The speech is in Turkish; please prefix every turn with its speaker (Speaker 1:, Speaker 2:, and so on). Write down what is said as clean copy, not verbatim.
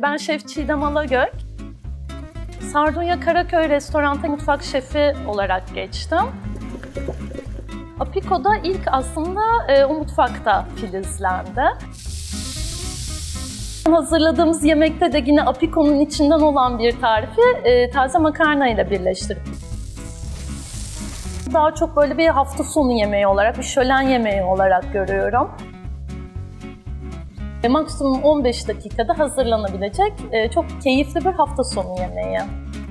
Speaker 1: Ben Şef Çiğdem Alagök. Sardunya Karaköy Restorant'ta mutfak şefi olarak geçtim. Apiko'da ilk aslında o mutfakta filizlendi. Hazırladığımız yemekte de yine Apiko'nun içinden olan bir tarifi taze makarna ile birleştirdik. Daha çok böyle bir hafta sonu yemeği olarak, bir şölen yemeği olarak görüyorum. Maksimum 15 dakikada hazırlanabilecek çok keyifli bir hafta sonu yemeği.